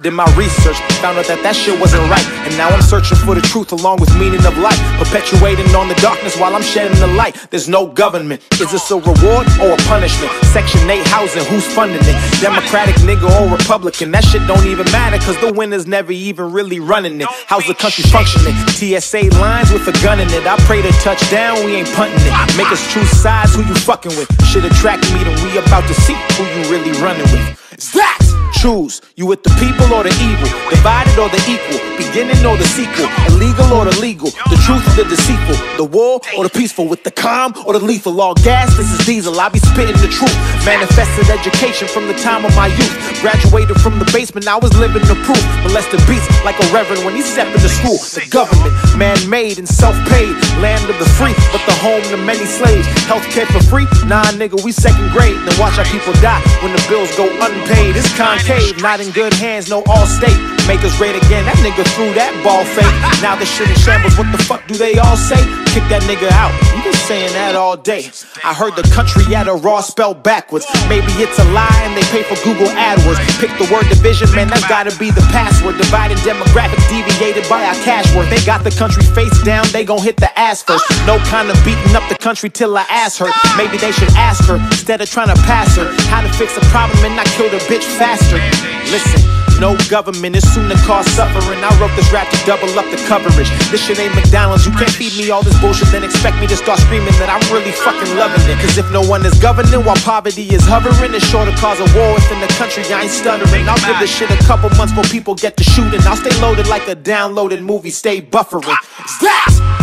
Did my research, found out that shit wasn't right. And now I'm searching for the truth along with meaning of life, perpetuating on the darkness while I'm shedding the light. There's no government. Is this a reward or a punishment? Section 8 housing, who's funding it? Democratic nigga or Republican? That shit don't even matter, cause the winner's never even really running it. How's the country functioning? TSA lines with a gun in it. I pray to touchdown, we ain't punting it. Make us choose sides, who you fucking with. Shit attract me, then we about to see who you really running with. It's that! Choose, you with the people or the evil, divided or the equal, beginning or the sequel, illegal or the legal, the truth or the deceitful, the war or the peaceful, with the calm or the lethal. All gas, this is diesel, I be spitting the truth. Manifested education from the time of my youth. Graduated from the basement, I was living the proof. Molested beats like a reverend when he stepped into school. The government, man-made and self-paid, land of the free, but the home to many slaves. Healthcare for free? Nah, nigga, we second grade. Then watch how people die when the bills go unpaid. It's concave, not in good hands, no Allstate. Make us great again, that nigga threw that ball fake. Now the shit in shambles, what the fuck do they all say? Kick that nigga out, you been saying that all day. I heard the country at a raw spelled backwards. Maybe it's a lie and they pay for Google AdWords. Pick the word division, man, that's gotta be the password. Divided demographic deviated by our cash worth. They got the country face down, they gon' hit the ass first. No kind of beating up the country till her ass hurt. Maybe they should ask her, instead of trying to pass her, how to fix a problem and not kill the bitch faster. Listen, no government is soon to cause suffering. I wrote this rap to double up the coverage. This shit ain't McDonald's, you can't feed me all this bullshit then expect me to start screaming that I'm really fucking loving it. Cause if no one is governing while poverty is hovering, it's sure to cause a war within the country, I ain't stuttering. I'll give this shit a couple months before people get to shooting. I'll stay loaded like a downloaded movie, stay buffering. It's that!